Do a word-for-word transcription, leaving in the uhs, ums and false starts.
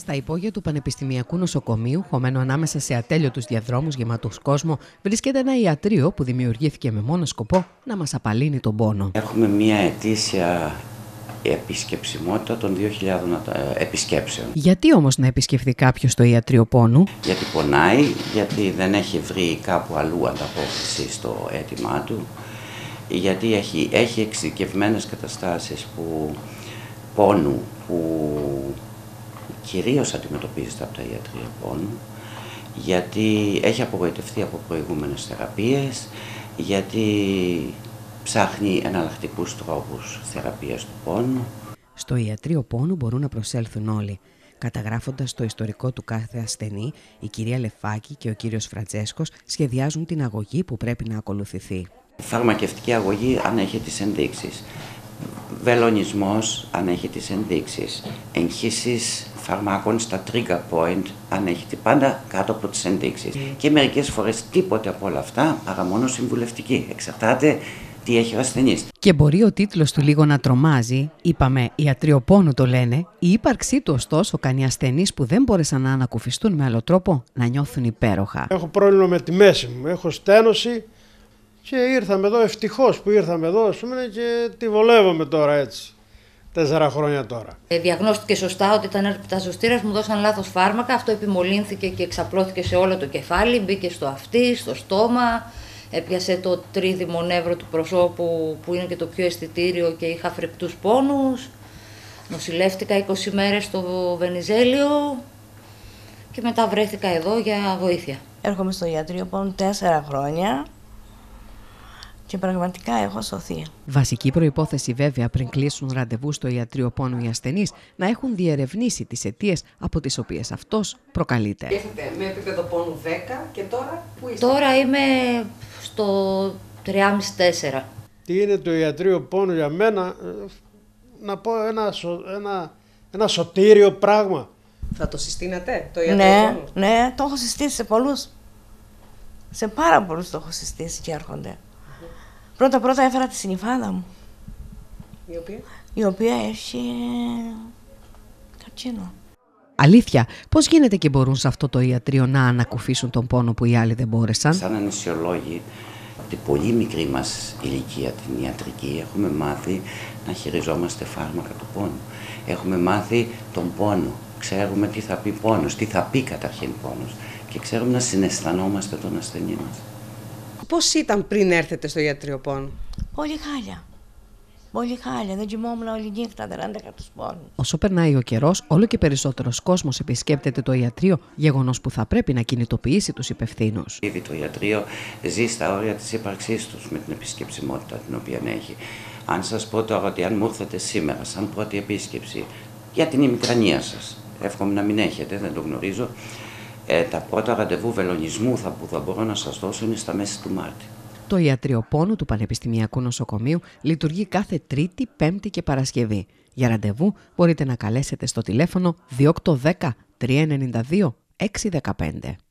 Στα υπόγεια του Πανεπιστημιακού Νοσοκομείου, χωμένο ανάμεσα σε ατέλειωτους διαδρόμους γεμάτους κόσμο, βρίσκεται ένα ιατρείο που δημιουργήθηκε με μόνο σκοπό να μας απαλύνει τον πόνο. Έχουμε μια ετήσια επισκεψιμότητα των δύο χιλιάδων επισκέψεων. Γιατί όμως να επισκεφθεί κάποιος το ιατρείο πόνου? Γιατί πονάει, γιατί δεν έχει βρει κάπου αλλού ανταπόκριση στο αίτημά του, γιατί έχει, έχει εξειδικευμένες καταστάσεις που, πόνου που κυρίως αντιμετωπίζεται από τα ιατρεία πόνου, γιατί έχει απογοητευτεί από προηγούμενες θεραπείες, γιατί ψάχνει εναλλακτικούς τρόπους θεραπείας του πόνου. Στο ιατρείο πόνου μπορούν να προσέλθουν όλοι. Καταγράφοντας το ιστορικό του κάθε ασθενή, η κυρία Λεφάκη και ο κύριος Φραντζέσκος σχεδιάζουν την αγωγή που πρέπει να ακολουθηθεί. Φαρμακευτική αγωγή αν έχει τις ενδείξεις. Βελονισμός αν έχει τις ενδείξεις. Εγχύσεις φαρμάκων στα trigger point αν έχει πάντα κάτω από τις ενδείξεις. Mm. Και μερικές φορές τίποτε από όλα αυτά παρά μόνο συμβουλευτική. Εξαρτάται τι έχει ο ασθενής. Και μπορεί ο τίτλος του λίγο να τρομάζει, είπαμε ιατρείο πόνου το λένε, η ύπαρξή του ωστόσο κάνει ασθενείς που δεν μπόρεσαν να ανακουφιστούν με άλλο τρόπο να νιώθουν υπέροχα. Έχω πρόβλημα με τη μέση μου, έχω στένωση και ήρθαμε εδώ, ευτυχώς που ήρθαμε εδώ ας πούμε, και τη βολεύομαι τώρα έτσι. Τέσσερα χρόνια τώρα. Ε, διαγνώστηκε σωστά ότι ήταν ερπιταζοστήρας, μου δώσαν λάθος φάρμακα, αυτό επιμολύνθηκε και εξαπλώθηκε σε όλο το κεφάλι, μπήκε στο αυτί, στο στόμα, έπιασε το τρίδημο νεύρο του προσώπου που είναι και το πιο αισθητήριο και είχα φρικτούς πόνους. Νοσηλεύτηκα είκοσι μέρες στο Βενιζέλιο και μετά βρέθηκα εδώ για βοήθεια. Έρχομαι στο ιατρείο πόνου τέσσερα χρόνια. Και πραγματικά έχω σωθεί. Βασική προϋπόθεση βέβαια πριν κλείσουν ραντεβού στο ιατρείο πόνου οι ασθενείς να έχουν διερευνήσει τις αιτίες από τις οποίες αυτός προκαλείται. Έχετε με επίπεδο πόνου δέκα και τώρα που είστε? Τώρα είμαι στο τρία κόμμα πέντε τέσσερα. Τι είναι το ιατρείο πόνου για μένα? Να πω ένα, ένα, ένα σωτήριο πράγμα. Θα το συστήνατε το ιατρείο ναι, πόνου? Ναι, το έχω συστήσει σε πολλούς. Σε πάρα πολλούς το έχω συστήσει και έρχονται. Πρώτα πρώτα έφερα τη συνυφάδα μου, η οποία, η οποία έχει καρκίνο. Αλήθεια, πώς γίνεται και μπορούν σε αυτό το ιατρείο να ανακουφίσουν τον πόνο που οι άλλοι δεν μπόρεσαν? Σαν αναισιολόγοι, από την πολύ μικρή μας ηλικία την ιατρική, έχουμε μάθει να χειριζόμαστε φάρμακα του πόνου. Έχουμε μάθει τον πόνο, ξέρουμε τι θα πει πόνος, τι θα πει καταρχήν πόνος και ξέρουμε να συναισθανόμαστε τον ασθενή μας. Πώς ήταν πριν έρθετε στο ιατρείο πόνου? Πολύ χάλια. Πολύ χάλια. Δεν κοιμόμουν όλη νύχτα, δεν άντεχα τους πόνους. Όσο περνάει ο καιρός, όλο και περισσότερος κόσμος επισκέπτεται το ιατρείο, γεγονός που θα πρέπει να κινητοποιήσει τους υπευθύνους. Ήδη το ιατρείο ζει στα όρια της ύπαρξής τους με την επισκεψιμότητα την οποία έχει. Αν σας πω τώρα ότι αν μου έρθετε σήμερα, σαν πρώτη επίσκεψη, για την ημικρανία σας, εύχομαι να μην έχετε, δεν το γνωρίζω. Ε, τα πρώτα ραντεβού βελονισμού θα, που θα μπορώ να σας δώσω είναι στα μέση του Μάρτη. Το ιατρείο πόνου του Πανεπιστημιακού Νοσοκομείου λειτουργεί κάθε Τρίτη, Πέμπτη και Παρασκευή. Για ραντεβού μπορείτε να καλέσετε στο τηλέφωνο δύο οκτώ ένα μηδέν τρία εννιά δύο έξι ένα πέντε.